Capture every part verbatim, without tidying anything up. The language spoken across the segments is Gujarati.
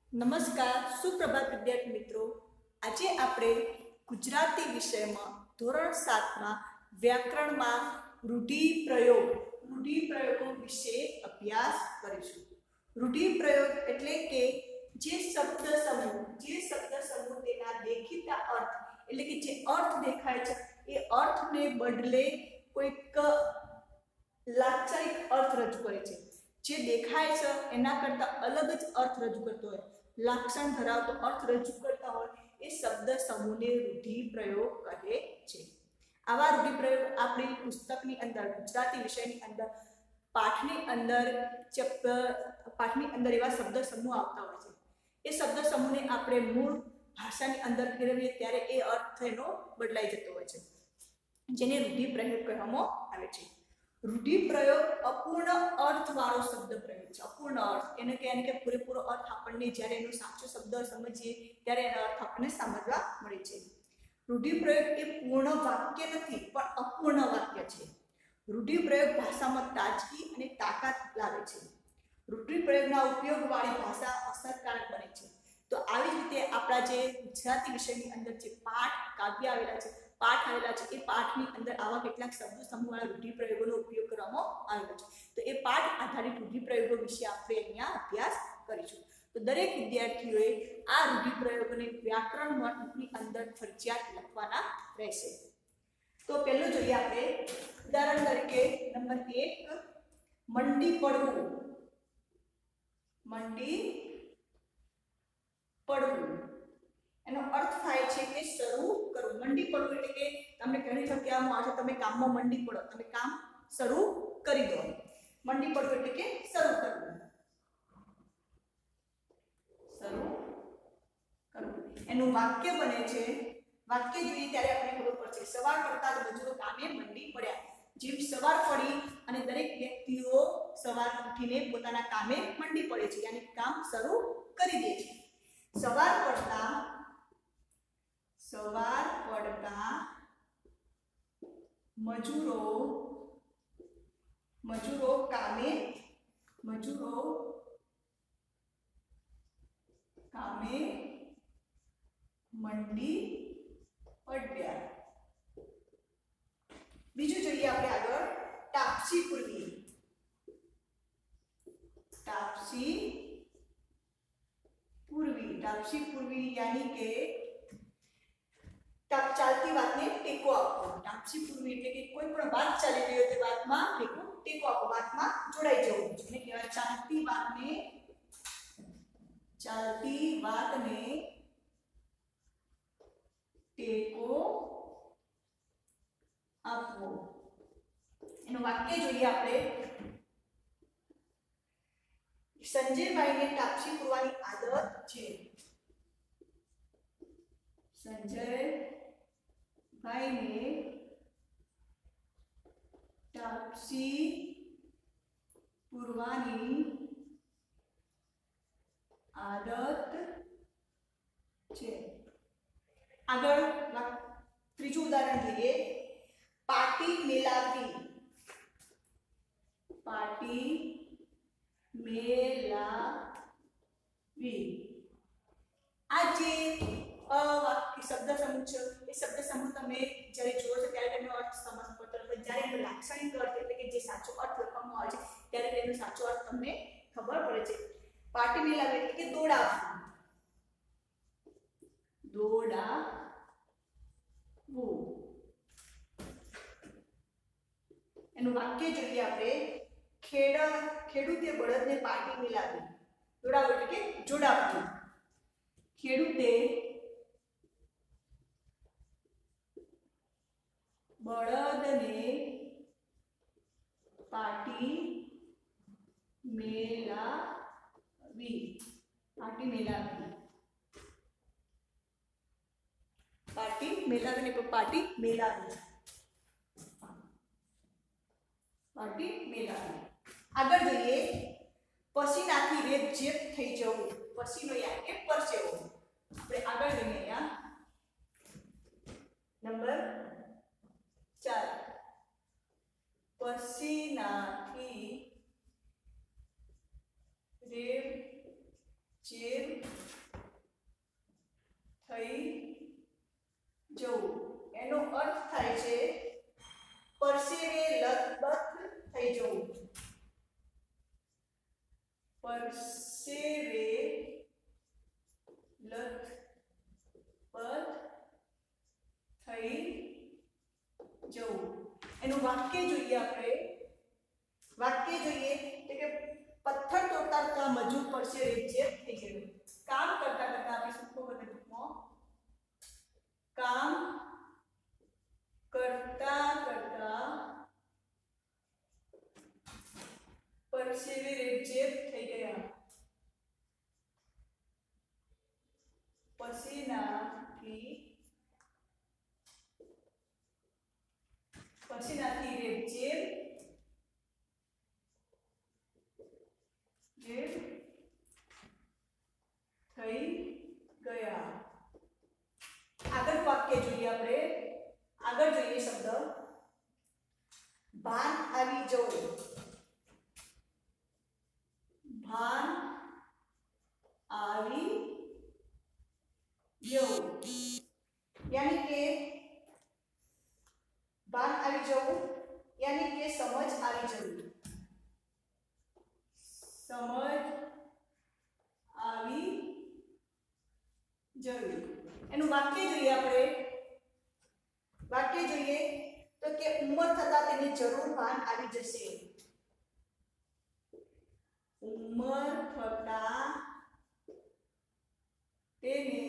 નમસ્કાર, સુપ્રભાત વિદ્યાર્થી મિત્રો। આજે આપણે ગુજરાતી વિષયમાં ધોરણ સાતમાં વ્યાકરણમાં રૂઢિપ્રયોગ રૂઢિપ્રયોગો વિશે અભ્યાસ કરીશું। રૂઢિપ્રયોગ એટલે કે જે શબ્દ સમૂહ જે શબ્દ સમૂહ તેના દેખીતા અર્થ એટલે કે જે અર્થ દેખાય છે એ અર્થને બદલે કોઈક લાક્ષણિક અર્થ રજૂ કરે છે। જે દેખાય છે એના કરતા અલગ જ અર્થ રજૂ કરતો હોય, લક્ષણ ધરાવતો અર્થ રજૂ કરતા હોય એ શબ્દ સમૂહને રૂઢિપ્રયોગ કહે છે। આવા રૂઢિપ્રયોગ આપણી પુસ્તકની અંદર ગુજરાતી વિષયની અંદર પાઠની અંદર ચેપ્ટર પાઠની અંદર એવા શબ્દ સમૂહ આવતા હોય છે। એ શબ્દ સમૂહને આપણે મૂળ ભાષાની અંદર ફેરવીએ ત્યારે એ અર્થ એનો બદલાઈ જતો હોય છે, જેને રૂઢિપ્રયોગ કહેવામાં આવે છે। રૂઢિપ્રયોગ અપૂર્ણ અર્થવાળો શબ્દ પ્રયોગ છે। અપૂર્ણ અર્થ એને કે એને કે પૂરેપૂરો અર્થ આપણને જ્યારે એનો સાચો શબ્દ સમજીએ ત્યારે એનો અર્થ આપણને સમજવા મળે છે। રૂઢિપ્રયોગ એ પૂર્ણ વાક્ય નથી પણ અપૂર્ણ વાક્ય છે। રૂઢિપ્રયોગ ભાષામાં તાજગી અને તાકાત લાવે છે। રૂઢિપ્રયોગના ઉપયોગવાળી ભાષા અસરકારક બને છે। તો આવી રીતે આપણા જે ગુજરાતી વિષયની અંદર જે પાઠ કાવ્ય આવેલા છે પાઠ આવેલા છે એ પાઠની અંદર આવા કેટલાક શબ્દ સમૂહવાળા રૂઢિપ્રયોગોનો ઉપયોગ કરવામાં આવેલો છે। તો એ પાઠ આધારિત રૂઢિપ્રયોગો વિશે આપણે અહીંયા અભ્યાસ કરીશું। તો દરેક વિદ્યાર્થીઓએ આ રૂઢિપ્રયોગોને વ્યાકરણની અંદર ફરજિયાત લખવાના રહેશે। તો પહેલું જોઈએ આપણે ઉદાહરણ તરીકે નંબર એક, મંડી પડવું। મંડી પડવું એનો અર્થ થાય છે કે શરૂ કરવું। મંડી પડવું એટલે કે તમને ઘણી જગ્યામાં આવે તમે કામમાં મંડી પડો, તમે કામ શરૂ કરી દો। મંડી પડવું એટલે કે શરૂ કરવું, શરૂ કરવું। એનું વાક્ય બને છે, વાક્ય જોઈએ ત્યારે આપણે ખબર પડશે સવાર પડતા જ મજૂરો કામે મંડી પડ્યા। જેમ સવાર પડી અને દરેક વ્યક્તિઓ સવાર ઉઠીને પોતાના કામે મંડી પડે છે, યાની કામ શરૂ કરી દે છે। સવાર પડતા સવાર પડતા મજૂરો મજૂરો કામે મજૂરો કામે મંડી પડ્યા। બીજું જોઈએ આપણે આગળ, તાપસી પૂરવી। તાપસી પૂરવી તાપસી પૂરવી यानी કે તાપ ચાલતી વાતને ટેકો આપવો। તાપસી પૂરવી એટલે કે કોઈ પણ વાત ચાલી રહી હોય તે વાતમાં ટેકો ટેકો આપવો, વાતમાં જોડાઈ જવું। જેને કહેવાય ચાલતી વાતને ચાલતી વાતને ટેકો આપવો। એનું વાક્ય જોઈએ આપણે, સંજયભાઈને તાપસી પૂરવાની આદત છે। સંજયભાઈને તાપસી પૂરવાની આદત છે। આગળ ત્રીજું ઉદાહરણ લઈએ, પાટી મેલાવી। પાટી મેલાવી આ જે વાક્ય શબ્દ સમૂહ છે એ શબ્દ સમૂહ તમે જ્યારે જુઓ છો ત્યારે તેનો અર્થ સમજ પડતો નથી, જ્યારે એનો લાક્ષણિક અર્થ એટલે કે જે સાચો અર્થ લખવામાં આવે છે ત્યારે તેનો સાચો અર્થ તમને ખબર પડે છે। પાટી મેલાવી એટલે કે દોડાવવું દોડાવવું। એનું વાક્ય જોઈએ આપણે, ખેડા ખેડૂતે બળદને પાટી મિલાવી। જોડાવું એટલે કે જોડાવવું। ખેડૂતે બળદને પાટી મેલાવી પાટી મેલાવી પાટી મેલાવીને પાટી મેલાવી પાટી મેલાવી। આગળ જોઈએ, પસીનાથી રેપ જેપ થઈ જવું। પસીનો યાદ કે પરસેવો। આપણે આગળ જોઈએ અહીંયા નંબર ચાર, પસીનાથી રેપ જેપ પરસેવે લથપથ થઈ જવું. એનું વાક્ય જોઈએ આપણે. વાક્ય જોઈએ કે પથ્થર તોડતા તોડતા મજૂર પરસે રેબઝેબ થઈ ગયો. કામ કરતા કરતા આપણે શું ખબર ટૂંકમાં કામ કરતા કરતા પરસેવે રેબઝેબ થઈ ગયા. પસીનાથી પસીનાથી રેબઝેબ જેબ થઈ ગયા. આગળ વાક્ય જોઈએ આપણે. આગળ જોઈએ શબ્દ ભાન આવી જવું. ભાન આવી જવું यानी કે ભાન આવી જવું यानी કે સમજ આવી જવું. સમજ આવી જવું. એનું વાક્ય જોઈએ આપણે. વાક્ય જોઈએ તો કે ઉંમર થતા તેને જરૂર ભાન આવી જશે. ઉંમર થતા તેને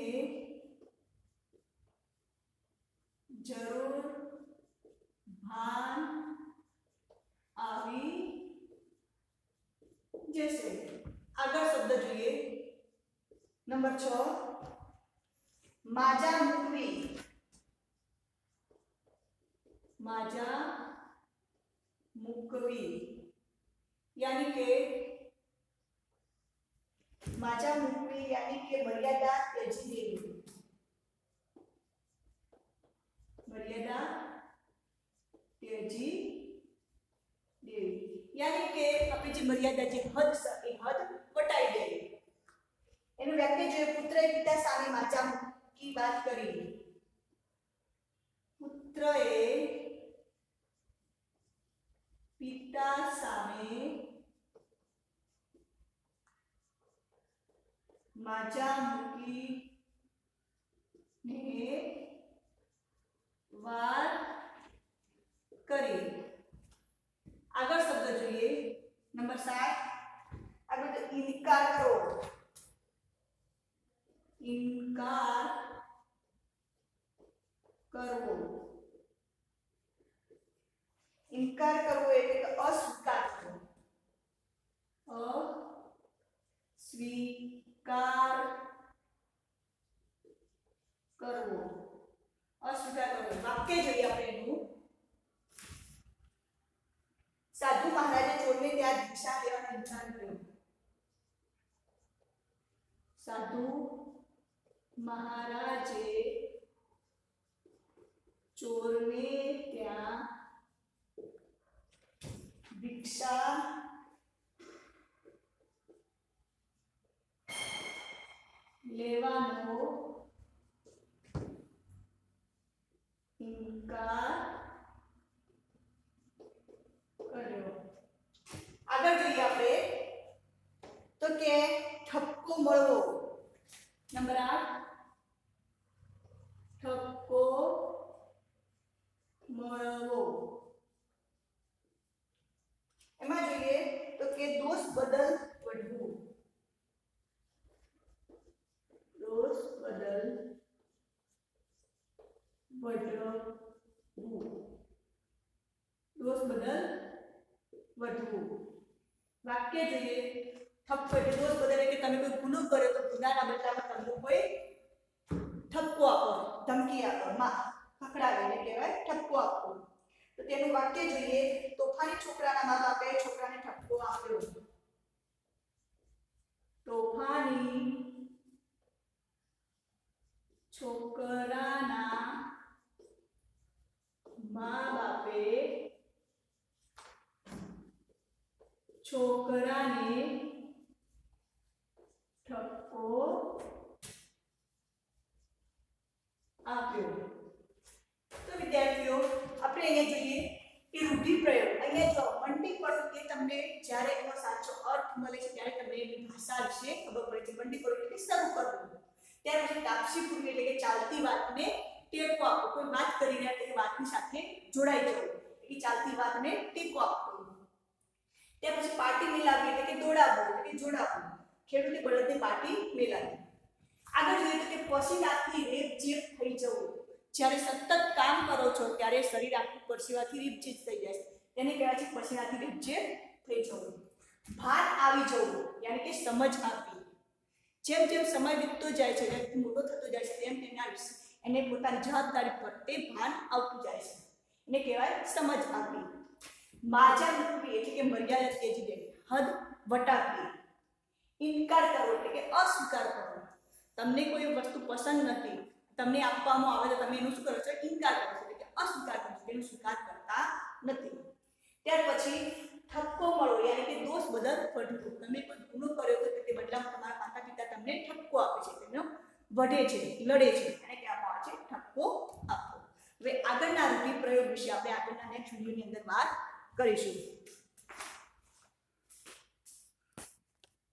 જરૂર ભાન આવી જશે. આગળ શબ્દ જોઈએ. નંબર છ માજા મૂકવી. માજા મૂકવી यानी કે માજા મૂકવી यानी કે મર્યાદા ત્યજી દેવી. મર્યાદા ત્યજી દેવી यानी કે આપણી જે મર્યાદા જે હદ છે એ હદ વટાઈ દેવી. એનું વાક્ય જોઈએ પુત્રએ પિતા સામે માજા મૂકી વાત કરી. પુત્રએ પિતા સામે માજા મૂકી ને વાત કરી. આગળ શબ્દ જોઈએ. નંબર સાત આગળ તો ઇનકાર કરો. ઇનકાર કરવો. ઇનકાર કરવો એટલે કે અસ્વીકાર કરવો. અસ્વીકાર કરવો. અસ્વીકાર કરવો. વાક્ય જોઈએ આપણે એનું. સાધુ મહારાજે ચોરને ત્યાં દીક્ષા લેવાનો ઇનકાર કર્યો. સાધુ મહારાજે ચોરને ત્યાં દીક્ષા લેવાનો ઇનકાર કર્યો. આગળ જોઈએ આપણે તો કે ઠપકો મળવો. નંબર આઠ ઠપકો મળવો. એમાં જોઈએ તો કે દોષ બદલ વઢવું. દોષ બદલ વઢવું. દોષ બદલ વઢવું. વાક્ય જોઈએ. ઠપકો એટલે દોષ બદલ કે તમે કોઈ ગુનો કર્યો તો ગુનાના બદલામાં તમને કોઈ ઠપકો આપો, ધમકી આપો, માં પકડાવે એટલે કહેવાય ઠપકો આપવો. તો તેનું વાક્ય જોઈએ. તોફાની છોકરાના મા બાપે છોકરાને ઠપકો આપ્યો. તોફાની છોકરાના મા બાપે છોકરાને ઠપકો આપ્યો. તો વિદ્યાર્થીઓ આપણે અહીંયા જોઈએ કે રૂઢિપ્રયોગ. અહીંયા જો મંડી પડો કે તમને જ્યારે એનો સાચો અર્થ મળે છે ત્યારે તમને તમને એની ભાષા વિશે ખબર પડે છે. બંડી પડવું એટલે શરૂ કરવું. ત્યાર પછી તાપસી પૂરવી એટલે કે ચાલતી વાતને ટેકો આપવો. કોઈ વાત કરી રહ્યા તે વાતની સાથે જોડાઈ જવું એટલે ચાલતી વાતને ટેકો આપવો. ત્યાર પછી પાટી મિલાવવી એટલે કે દોડાવવું એટલે કે જોડાવવું. ખેડૂતે બળદને પાટી મિલાવી. આગળ જોઈએ તો કે પસીનાથી રેપઝેપ થઈ જવું. જ્યારે સતત કામ કરો છો ત્યારે શરીર આખું પરસેવાથી રેપઝેપ થઈ જાય છે, તેને કહેવાય છે પસીનાથી રેપઝેપ થઈ જવું. ભાન આવી જવું યાની કે સમજ આપવી. જેમ જેમ સમય વીતતો જાય છે, વ્યક્તિ મોટો થતો જાય છે, તેમ તેના એને પોતાની જવાબદારી પર તે ભાન આવતું જાય છે, એને કહેવાય સમજ આપવી. માજા મૂકવી એટલે કે મર્યાદા ત્યજી દેવી, હદ વટાવવી. ઇનકાર કરવો એટલે કે અસ્વીકાર કરવો. તમને કોઈ વસ્તુ પસંદ નથી, તમને આપવામાં આવે તો તમે એનું શું કરો છો? ઇનકાર કરો છો એટલે કે અસ્વીકાર કરો છો, તેનો સ્વીકાર કરતા નથી. ત્યાર પછી ઠપકો મળવો યાની કે દોષ બદલ વઢવું. તમે કોઈ ગુનો કર્યો તો તે બદલામાં તમારા માતા પિતા તમને ઠપકો આપે છે, તેનો વઢે છે, લડે છે, એને કહેવામાં આવે છે ઠપકો આપવો. હવે આગળના રૂઢિપ્રયોગ વિશે આપણે આગળના નેક્સ્ટ વિડીયોની અંદર વાત કરીશું.